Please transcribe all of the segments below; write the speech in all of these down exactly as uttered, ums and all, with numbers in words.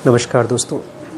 नमस्कार दोस्तों।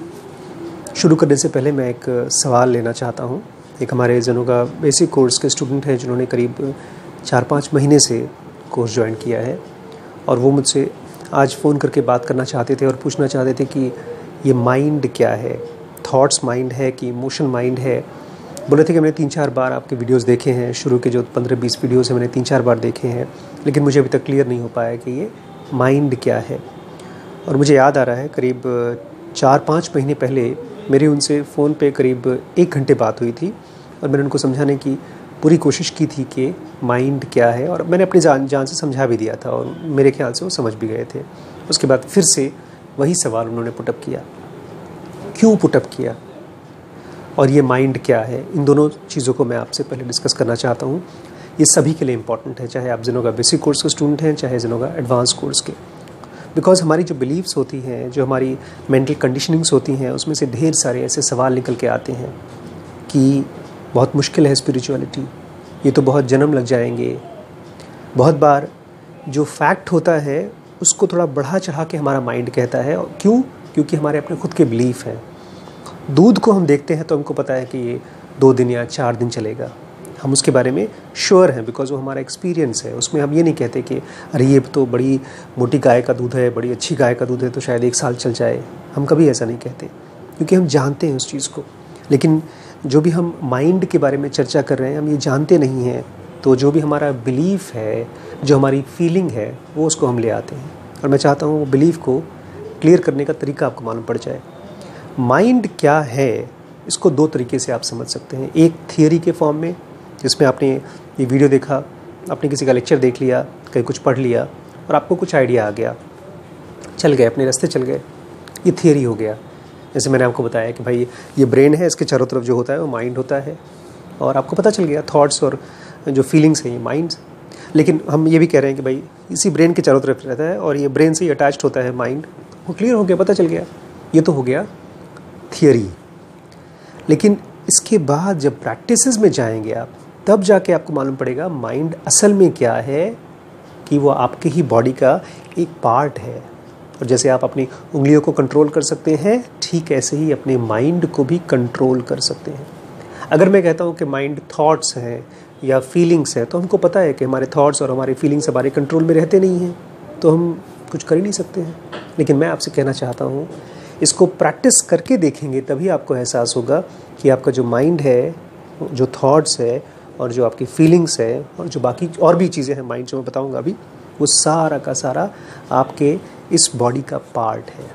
शुरू करने से पहले मैं एक सवाल लेना चाहता हूँ। एक हमारे जनोगा बेसिक कोर्स के स्टूडेंट हैं जिन्होंने करीब चार पाँच महीने से कोर्स ज्वाइन किया है और वो मुझसे आज फ़ोन करके बात करना चाहते थे और पूछना चाहते थे कि ये माइंड क्या है, थॉट्स माइंड है कि इमोशन माइंड है। बोले थे कि मैंने तीन चार बार आपके वीडियोस देखे हैं, शुरू के जो पंद्रह बीस वीडियोस हैं मैंने तीन चार बार देखे हैं, लेकिन मुझे अभी तक क्लियर नहीं हो पाया कि ये माइंड क्या है। और मुझे याद आ रहा है करीब चार पाँच महीने पहले मेरी उनसे फ़ोन पे करीब एक घंटे बात हुई थी और मैंने उनको समझाने की पूरी कोशिश की थी कि माइंड क्या है, और मैंने अपनी जान जान से समझा भी दिया था और मेरे ख्याल से वो समझ भी गए थे। उसके बाद फिर से वही सवाल उन्होंने पुटअप किया, क्यों पुटअप किया और ये माइंड क्या है। इन दोनों चीज़ों को मैं आपसे पहले डिस्कस करना चाहता हूँ। ये सभी के लिए इम्पॉर्टेंट है, चाहे आप जनोगा बेसिक कोर्स के स्टूडेंट हैं चाहे जनोगा एडवांस कोर्स के। बिकॉज हमारी जो बिलीव्स होती हैं, जो हमारी मेंटल कंडीशनिंग्स होती हैं, उसमें से ढेर सारे ऐसे सवाल निकल के आते हैं कि बहुत मुश्किल है स्पिरिचुअलिटी, ये तो बहुत जन्म लग जाएंगे। बहुत बार जो फैक्ट होता है उसको थोड़ा बढ़ा चढ़ा के हमारा माइंड कहता है। क्यों? क्योंकि हमारे अपने खुद के बिलीफ हैं। दूध को हम देखते हैं तो हमको पता है कि ये दो दिन या चार दिन चलेगा, हम उसके बारे में श्योर हैं बिकॉज वो हमारा एक्सपीरियंस है। उसमें हम ये नहीं कहते कि अरे ये तो बड़ी मोटी गाय का दूध है, बड़ी अच्छी गाय का दूध है तो शायद एक साल चल जाए। हम कभी ऐसा नहीं कहते क्योंकि हम जानते हैं उस चीज़ को। लेकिन जो भी हम माइंड के बारे में चर्चा कर रहे हैं, हम ये जानते नहीं हैं, तो जो भी हमारा बिलीफ है, जो हमारी फीलिंग है, वो उसको हम ले आते हैं। और मैं चाहता हूँ वो बिलीफ को क्लियर करने का तरीका आपको मालूम पड़ जाए। माइंड क्या है इसको दो तरीके से आप समझ सकते हैं। एक थियरी के फॉर्म में, जिसमें आपने ये वीडियो देखा, आपने किसी का लेक्चर देख लिया, कहीं कुछ पढ़ लिया और आपको कुछ आइडिया आ गया, चल गए, अपने रास्ते चल गए, ये थियरी हो गया। जैसे मैंने आपको बताया कि भाई ये ब्रेन है, इसके चारों तरफ जो होता है वो माइंड होता है, और आपको पता चल गया थॉट्स और जो फीलिंग्स हैं ये माइंड्स। लेकिन हम ये भी कह रहे हैं कि भाई इसी ब्रेन के चारों तरफ रहता है और ये ब्रेन से ही अटैच्ड होता है माइंड। वो क्लियर हो गया, पता चल गया, ये तो हो गया थियरी। लेकिन इसके बाद जब प्रैक्टिसेस में जाएंगे आप, तब जाके आपको मालूम पड़ेगा माइंड असल में क्या है, कि वो आपके ही बॉडी का एक पार्ट है। और जैसे आप अपनी उंगलियों को कंट्रोल कर सकते हैं, ठीक ऐसे ही अपने माइंड को भी कंट्रोल कर सकते हैं। अगर मैं कहता हूँ कि माइंड थॉट्स हैं या फीलिंग्स हैं, तो हमको पता है कि हमारे थॉट्स और हमारे फीलिंग्स हमारे कंट्रोल में रहते नहीं हैं, तो हम कुछ कर ही नहीं सकते हैं। लेकिन मैं आपसे कहना चाहता हूँ, इसको प्रैक्टिस करके देखेंगे तभी आपको एहसास होगा कि आपका जो माइंड है, जो थॉट्स है और जो आपकी फीलिंग्स है और जो बाकी और भी चीज़ें हैं माइंड जो मैं बताऊंगा अभी, वो सारा का सारा आपके इस बॉडी का पार्ट है।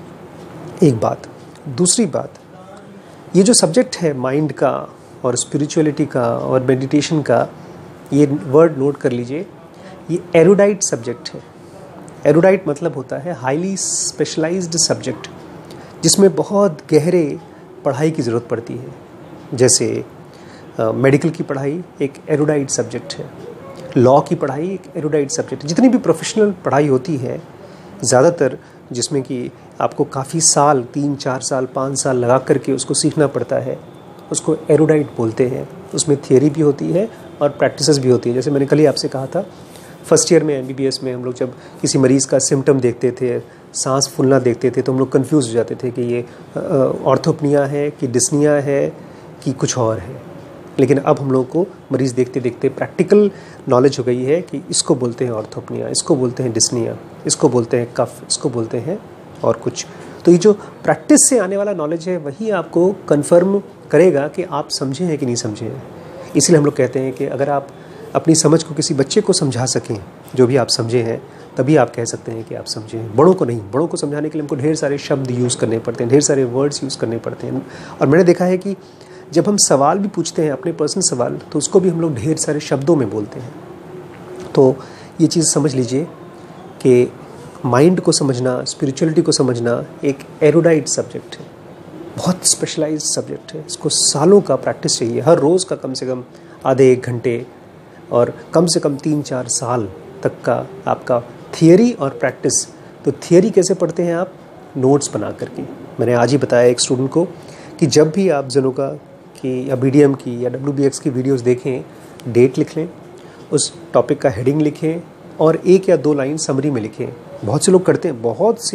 एक बात। दूसरी बात, ये जो सब्जेक्ट है माइंड का और स्पिरिचुअलिटी का और मेडिटेशन का, ये वर्ड नोट कर लीजिए, ये एरुडाइट सब्जेक्ट है। एरुडाइट मतलब होता है हाईली स्पेशलाइज्ड सब्जेक्ट, जिसमें बहुत गहरे पढ़ाई की ज़रूरत पड़ती है। जैसे मेडिकल uh, की पढ़ाई एक एरुडाइट सब्जेक्ट है, लॉ की पढ़ाई एक एरुडाइट सब्जेक्ट है। जितनी भी प्रोफेशनल पढ़ाई होती है, ज़्यादातर जिसमें कि आपको काफ़ी साल, तीन चार साल पाँच साल लगा करके उसको सीखना पड़ता है, उसको एरुडाइट बोलते हैं। उसमें थियरी भी होती है और प्रैक्टिसेस भी होती है। जैसे मैंने कल ही आपसे कहा था, फर्स्ट ईयर में एम बी बी एस में हम लोग जब किसी मरीज़ का सिम्टम देखते थे, सांस फूलना देखते थे, तो हम लोग कंफ्यूज हो जाते थे कि ये ऑर्थोपनिया है कि डिस्निया है कि कुछ और है। लेकिन अब हम लोगों को मरीज़ देखते देखते प्रैक्टिकल नॉलेज हो गई है कि इसको बोलते हैं ऑर्थोपनिया, इसको बोलते हैं डिस्निया, इसको बोलते हैं कफ, इसको बोलते हैं और कुछ। तो ये जो प्रैक्टिस से आने वाला नॉलेज है, वही आपको कन्फर्म करेगा कि आप समझे हैं कि नहीं समझे हैं। इसलिए हम लोग कहते हैं कि अगर आप अपनी समझ को किसी बच्चे को समझा सकें, जो भी आप समझे हैं, तभी आप कह सकते हैं कि आप समझे हैं। बड़ों को नहीं, बड़ों को समझाने के लिए हमको ढेर सारे शब्द यूज़ करने पड़ते हैं, ढेर सारे वर्ड्स यूज़ करने पड़ते हैं। और मैंने देखा है कि जब हम सवाल भी पूछते हैं, अपने पर्सनल सवाल, तो उसको भी हम लोग ढेर सारे शब्दों में बोलते हैं। तो ये चीज़ समझ लीजिए कि माइंड को समझना, स्पिरिचुअलिटी को समझना एक एरुडाइट सब्जेक्ट है, बहुत स्पेशलाइज्ड सब्जेक्ट है। इसको सालों का प्रैक्टिस चाहिए, हर रोज़ का कम से कम आधे एक घंटे और कम से कम तीन चार साल तक का आपका थियरी और प्रैक्टिस। तो थियरी कैसे पढ़ते हैं आप? नोट्स बना करके। मैंने आज ही बताया एक स्टूडेंट को कि जब भी आप जनोगा की या बी डी एम की या डब्ल्यू बी एक्स की वीडियोस देखें, डेट लिख लें, उस टॉपिक का हेडिंग लिखें और एक या दो लाइन समरी में लिखें। बहुत से लोग करते हैं, बहुत से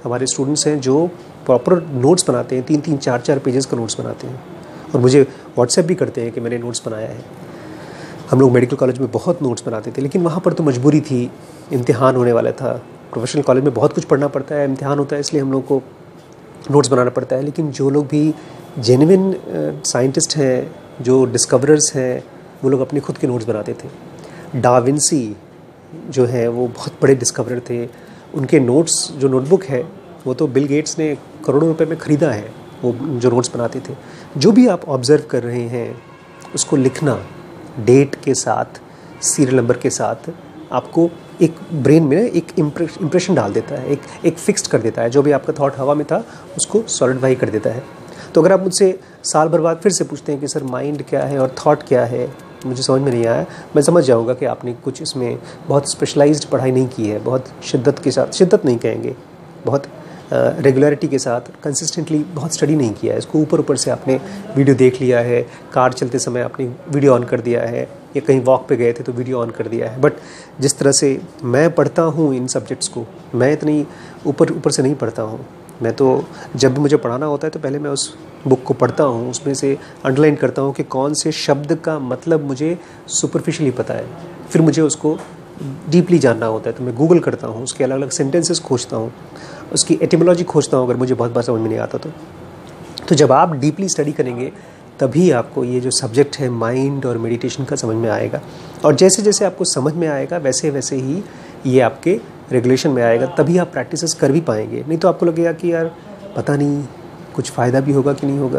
हमारे स्टूडेंट्स हैं जो प्रॉपर नोट्स बनाते हैं, तीन तीन चार चार पेजेस का नोट्स बनाते हैं और मुझे व्हाट्सएप भी करते हैं कि मैंने नोट्स बनाया है। हम लोग मेडिकल कॉलेज में बहुत नोट्स बनाते थे, लेकिन वहाँ पर तो मजबूरी थी, इम्तिहान होने वाला था। प्रोफेशनल कॉलेज में बहुत कुछ पढ़ना पड़ता है, इम्तिहान होता है, इसलिए हम लोग को नोट्स बनाना पड़ता है। लेकिन जो लोग भी जेन्युइन साइंटिस्ट हैं, जो डिस्कवरर्स हैं, वो लोग अपने खुद के नोट्स बनाते थे। डा विंसी जो है वो बहुत बड़े डिस्कवरर थे, उनके नोट्स जो नोटबुक है वो तो बिल गेट्स ने करोड़ों रुपए में ख़रीदा है, वो जो नोट्स बनाते थे। जो भी आप ऑब्ज़र्व कर रहे हैं उसको लिखना, डेट के साथ, सीरियल नंबर के साथ, आपको एक ब्रेन में एक इम्प्रेशन डाल देता है, एक एक फिक्स्ड कर देता है। जो भी आपका थॉट हवा में था उसको सॉलिडिफाई कर देता है। तो अगर आप मुझसे साल भर बाद फिर से पूछते हैं कि सर माइंड क्या है और थॉट क्या है, मुझे समझ में नहीं आया, मैं समझ जाऊंगा कि आपने कुछ इसमें बहुत स्पेशलाइज्ड पढ़ाई नहीं की है, बहुत शिद्दत के साथ, शिद्दत नहीं कहेंगे, बहुत रेगुलरिटी के साथ, कंसिस्टेंटली बहुत स्टडी नहीं किया है इसको। ऊपर ऊपर से आपने वीडियो देख लिया है, कार चलते समय आपने वीडियो ऑन कर दिया है, या कहीं वॉक पे गए थे तो वीडियो ऑन कर दिया है। बट जिस तरह से मैं पढ़ता हूँ इन सब्जेक्ट्स को, मैं इतनी ऊपर ऊपर से नहीं पढ़ता हूँ। मैं तो जब भी मुझे पढ़ाना होता है तो पहले मैं उस बुक को पढ़ता हूँ, उसमें से अंडरलाइन करता हूँ कि कौन से शब्द का मतलब मुझे सुपरफिशियली पता है, फिर मुझे उसको डीपली जानना होता है तो मैं गूगल करता हूँ, उसके अलग अलग सेंटेंसेस खोजता हूँ, उसकी एटिमोलॉजी खोजता हूँ अगर मुझे बहुत बार समझ में नहीं आता तो। तो जब आप डीपली स्टडी करेंगे तभी आपको ये जो सब्जेक्ट है माइंड और मेडिटेशन का समझ में आएगा। और जैसे जैसे आपको समझ में आएगा वैसे वैसे ही ये आपके रेगुलेशन में आएगा, तभी आप प्रैक्टिसेस कर भी पाएंगे। नहीं तो आपको लगेगा कि यार पता नहीं कुछ फ़ायदा भी होगा कि नहीं होगा।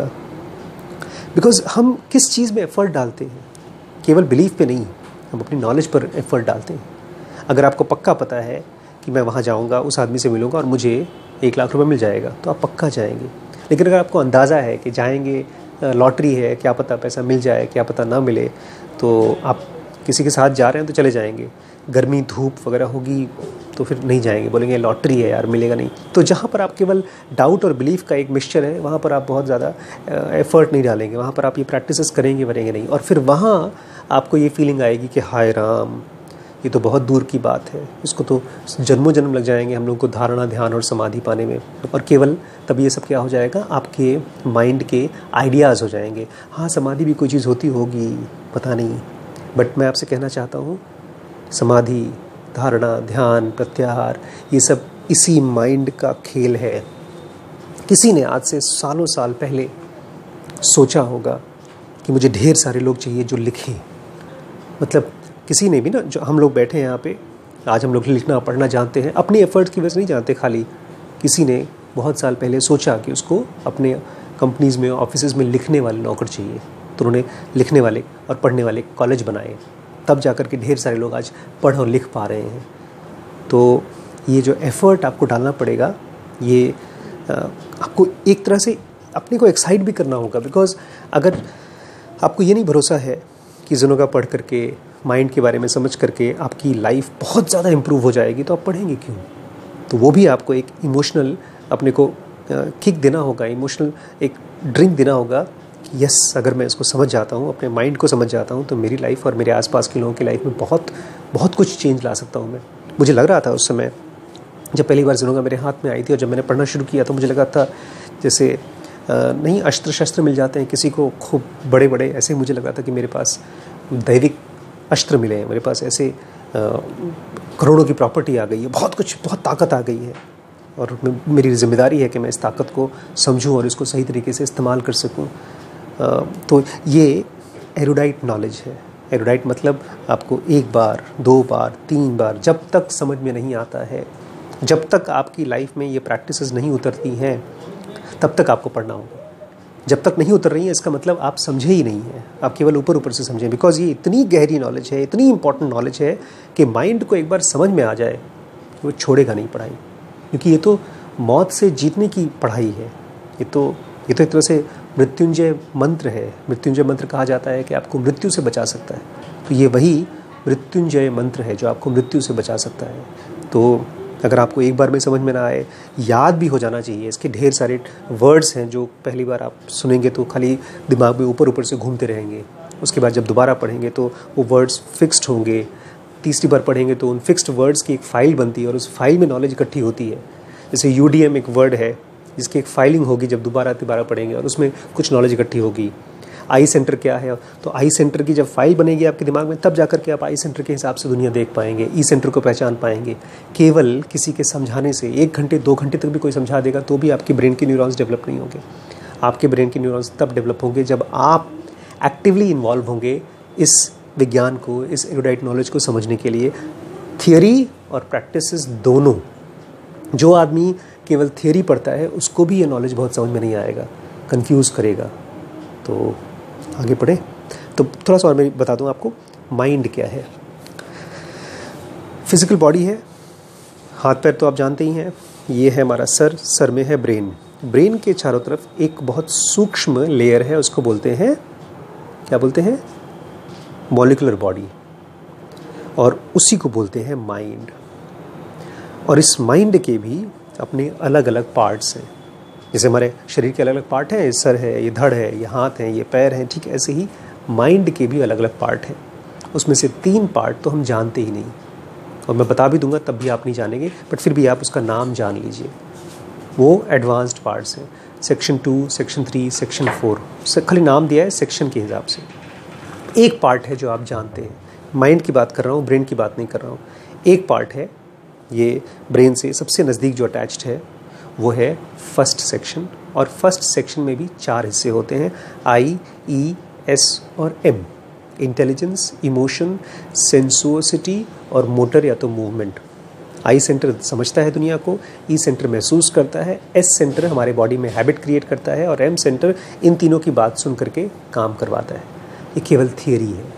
बिकॉज हम किस चीज़ में एफ़र्ट डालते हैं, केवल बिलीफ पे नहीं, हम अपनी नॉलेज पर एफ़र्ट डालते हैं। अगर आपको पक्का पता है कि मैं वहाँ जाऊँगा, उस आदमी से मिलूँगा और मुझे एक लाख रुपए मिल जाएगा, तो आप पक्का जाएंगे। लेकिन अगर आपको अंदाज़ा है कि जाएंगे, लॉटरी है, क्या पता पैसा मिल जाए, क्या पता ना मिले, तो आप किसी के साथ जा रहे हैं तो चले जाएंगे। गर्मी धूप वगैरह होगी तो फिर नहीं जाएंगे, बोलेंगे लॉटरी है यार, मिलेगा नहीं। तो जहाँ पर आप केवल डाउट और बिलीफ का एक मिक्सचर है, वहाँ पर आप बहुत ज़्यादा एफ़र्ट नहीं डालेंगे, वहाँ पर आप ये प्रैक्टिसेस करेंगे वरेंगे नहीं। और फिर वहाँ आपको ये फीलिंग आएगी कि हाय राम, ये तो बहुत दूर की बात है, इसको तो जन्मों जन्म लग जाएंगे हम लोग को धारणा, ध्यान और समाधि पाने में। और केवल तब ये सब क्या हो जाएगा, आपके माइंड के आइडियाज़ हो जाएंगे। हाँ, समाधि भी कोई चीज़ होती होगी, पता नहीं, बट मैं आपसे कहना चाहता हूँ समाधि, धारणा, ध्यान, प्रत्याहार, ये सब इसी माइंड का खेल है। किसी ने आज से सालों साल पहले सोचा होगा कि मुझे ढेर सारे लोग चाहिए जो लिखें। मतलब किसी ने भी ना, जो हम लोग बैठे हैं यहाँ पे आज, हम लोग लिखना पढ़ना जानते हैं, अपनी एफर्ट्स की वजह से नहीं जानते, खाली किसी ने बहुत साल पहले सोचा कि उसको अपने कंपनीज़ में, ऑफिसेज़ में लिखने वाले नौकर चाहिए, तो उन्होंने लिखने वाले और पढ़ने वाले कॉलेज बनाए, तब जाकर के ढेर सारे लोग आज पढ़ और लिख पा रहे हैं। तो ये जो एफ़र्ट आपको डालना पड़ेगा, ये आपको एक तरह से अपने को एक्साइट भी करना होगा। बिकॉज़ अगर आपको ये नहीं भरोसा है कि जनों का पढ़ करके, माइंड के बारे में समझ करके आपकी लाइफ बहुत ज़्यादा इम्प्रूव हो जाएगी, तो आप पढ़ेंगे क्यों? तो वो भी आपको एक इमोशनल अपने को किक देना होगा, इमोशनल एक ड्रिंक देना होगा कि यस, अगर मैं इसको समझ जाता हूँ, अपने माइंड को समझ जाता हूँ, तो मेरी लाइफ और मेरे आसपास के लोगों की लाइफ में बहुत बहुत कुछ चेंज ला सकता हूँ मैं। मुझे लग रहा था उस समय जब पहली बार ज़िनोगा मेरे हाथ में आई थी और जब मैंने पढ़ना शुरू किया, तो मुझे लगा था जैसे नहीं अस्त्र शस्त्र मिल जाते हैं किसी को खूब बड़े बड़े, ऐसे मुझे लग रहा था कि मेरे पास दैविक अस्त्र मिले हैं, मेरे पास ऐसे करोड़ों की प्रॉपर्टी आ गई है, बहुत कुछ, बहुत ताकत आ गई है, और मेरी जिम्मेदारी है कि मैं इस ताकत को समझूं और इसको सही तरीके से इस्तेमाल कर सकूं। तो ये एरुडाइट नॉलेज है। एरुडाइट मतलब आपको एक बार, दो बार, तीन बार, जब तक समझ में नहीं आता है, जब तक आपकी लाइफ में ये प्रैक्टिसेस नहीं उतरती हैं, तब तक आपको पढ़ना होगा। जब तक नहीं उतर रही है, इसका मतलब आप समझे ही नहीं है, आप केवल ऊपर ऊपर से समझें। बिकॉज ये इतनी गहरी नॉलेज है, इतनी इंपॉर्टेंट नॉलेज है कि माइंड को एक बार समझ में आ जाए वो छोड़ेगा नहीं पढ़ाई, क्योंकि ये तो मौत से जीतने की पढ़ाई है। ये तो ये तो एक तरह से मृत्युंजय मंत्र है। मृत्युंजय मंत्र कहा जाता है कि आपको मृत्यु से बचा सकता है, तो ये वही मृत्युंजय मंत्र है जो आपको मृत्यु से बचा सकता है। तो अगर आपको एक बार में समझ में ना आए, याद भी हो जाना चाहिए। इसके ढेर सारे वर्ड्स हैं जो पहली बार आप सुनेंगे तो खाली दिमाग में ऊपर ऊपर से घूमते रहेंगे, उसके बाद जब दोबारा पढ़ेंगे तो वो वर्ड्स फिक्स्ड होंगे, तीसरी बार पढ़ेंगे तो उन फिक्स्ड वर्ड्स की एक फ़ाइल बनती है और उस फाइल में नॉलेज इकट्ठी होती है। जैसे यू डी एम एक वर्ड है जिसकी एक फाइलिंग होगी जब दोबारा दोबारा पढ़ेंगे और उसमें कुछ नॉलेज इकट्ठी होगी। आई सेंटर क्या है, तो आई सेंटर की जब फाइल बनेगी आपके दिमाग में तब जाकर के आप आई सेंटर के हिसाब से दुनिया देख पाएंगे, ई सेंटर को पहचान पाएंगे। केवल किसी के समझाने से एक घंटे दो घंटे तक भी कोई समझा देगा तो भी आपकी ब्रेन की न्यूरॉन्स डेवलप नहीं होंगे। आपके ब्रेन की न्यूरॉन्स तब डेवलप होंगे जब आप एक्टिवली इन्वॉल्व होंगे इस विज्ञान को, इस एरुडाइट नॉलेज को समझने के लिए। थियरी और प्रैक्टिसेस दोनों, जो आदमी केवल थियरी पढ़ता है उसको भी ये नॉलेज बहुत समझ में नहीं आएगा, कंफ्यूज करेगा। तो आगे पढ़े तो थोड़ा सा और मैं बता दूं आपको माइंड क्या है। फिजिकल बॉडी है, हाथ पैर तो आप जानते ही हैं, ये है हमारा सर, सर में है ब्रेन। ब्रेन के चारों तरफ एक बहुत सूक्ष्म लेयर है, उसको बोलते हैं, क्या बोलते हैं, मॉलिक्यूलर बॉडी, और उसी को बोलते हैं माइंड। और इस माइंड के भी अपने अलग अलग पार्ट्स हैं। जैसे हमारे शरीर के अलग अलग पार्ट हैं, ये सर है, ये धड़ है, ये हाथ हैं, ये पैर हैं, ठीक ऐसे ही माइंड के भी अलग अलग पार्ट हैं। उसमें से तीन पार्ट तो हम जानते ही नहीं, और मैं बता भी दूंगा तब भी आप नहीं जानेंगे, बट फिर भी आप उसका नाम जान लीजिए। वो एडवांस्ड पार्ट्स हैं, section two, section three, section four, खाली नाम दिया है सेक्शन के हिसाब से। एक पार्ट है जो आप जानते हैं, माइंड की बात कर रहा हूँ, ब्रेन की बात नहीं कर रहा हूँ। एक पार्ट है, ये ब्रेन से सबसे नज़दीक जो अटैच्ड है, वो है फर्स्ट सेक्शन। और फर्स्ट सेक्शन में भी चार हिस्से होते हैं, आई, ई, एस और एम। इंटेलिजेंस, इमोशन, सेंसुअसिटी और मोटर या तो मूवमेंट। आई सेंटर समझता है दुनिया को, ई सेंटर महसूस करता है, एस सेंटर हमारे बॉडी में हैबिट क्रिएट करता है, और एम सेंटर इन तीनों की बात सुन करके काम करवाता है। ये केवल थियरी है।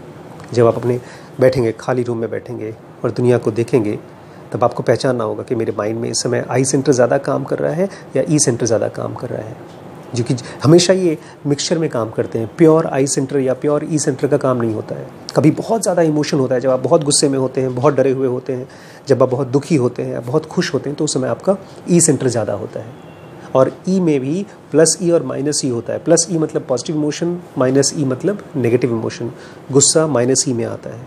जब आप अपने बैठेंगे, खाली रूम में बैठेंगे और दुनिया को देखेंगे, तब आपको पहचानना होगा कि मेरे माइंड में इस समय आई सेंटर ज़्यादा काम कर रहा है या ई सेंटर ज़्यादा काम कर रहा है, जो कि हमेशा ये मिक्सचर में काम करते हैं। प्योर आई सेंटर या प्योर ई सेंटर का काम नहीं होता है। कभी बहुत ज़्यादा इमोशन होता है, जब आप बहुत गुस्से में होते हैं, बहुत डरे हुए होते हैं, जब आप बहुत दुखी होते हैं या बहुत खुश होते हैं, तो उस समय आपका ई सेंटर ज़्यादा होता है। और ई में भी प्लस ई और माइनस ई होता है। प्लस ई मतलब पॉजिटिव इमोशन, माइनस ई मतलब नेगेटिव इमोशन। गुस्सा माइनस ई में आता है,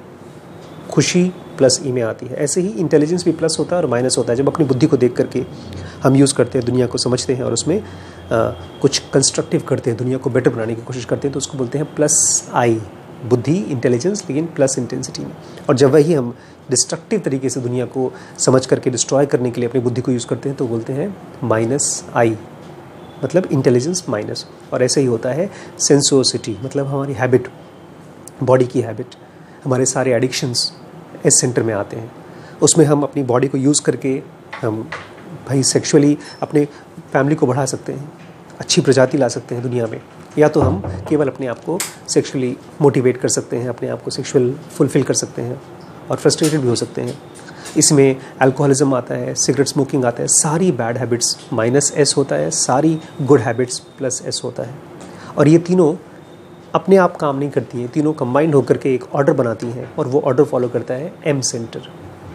खुशी प्लस ई में आती है। ऐसे ही इंटेलिजेंस भी प्लस होता है और माइनस होता है। जब अपनी बुद्धि को देख करके हम यूज़ करते हैं, दुनिया को समझते हैं और उसमें आ, कुछ कंस्ट्रक्टिव करते हैं, दुनिया को बेटर बनाने की कोशिश करते हैं, तो उसको बोलते हैं प्लस आई, बुद्धि, इंटेलिजेंस, लेकिन प्लस इंटेंसिटी में। और जब वही हम डिस्ट्रक्टिव तरीके से दुनिया को समझ करके डिस्ट्रॉय करने के लिए अपनी बुद्धि को यूज़ करते हैं, तो बोलते हैं माइनस आई, मतलब इंटेलिजेंस माइनस। और ऐसे ही होता है सेंसुअसिटी, मतलब हमारी हैबिट, बॉडी की हैबिट, हमारे सारे एडिक्शंस इस सेंटर में आते हैं। उसमें हम अपनी बॉडी को यूज़ करके हम भाई सेक्सुअली अपने फैमिली को बढ़ा सकते हैं, अच्छी प्रजाति ला सकते हैं दुनिया में, या तो हम केवल अपने आप को सेक्सुअली मोटिवेट कर सकते हैं, अपने आप को सेक्सुअल फुलफिल कर सकते हैं, और फ्रस्ट्रेटेड भी हो सकते हैं। इसमें अल्कोहलिज्म आता है, सिगरेट स्मोकिंग आता है, सारी बैड हैबिट्स माइनस एस होता है, सारी गुड हैबिट्स प्लस एस होता है। और ये तीनों अपने आप काम नहीं करती हैं, तीनों कंबाइंड होकर के एक ऑर्डर बनाती हैं, और वो ऑर्डर फॉलो करता है एम सेंटर।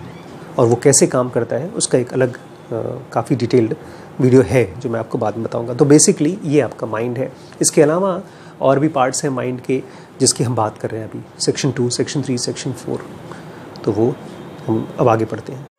और वो कैसे काम करता है उसका एक अलग काफ़ी डिटेल्ड वीडियो है जो मैं आपको बाद में बताऊंगा। तो बेसिकली ये आपका माइंड है। इसके अलावा और भी पार्ट्स हैं माइंड के जिसकी हम बात कर रहे हैं अभी, section two, section three, section four. तो वो हम अब आगे पढ़ते हैं।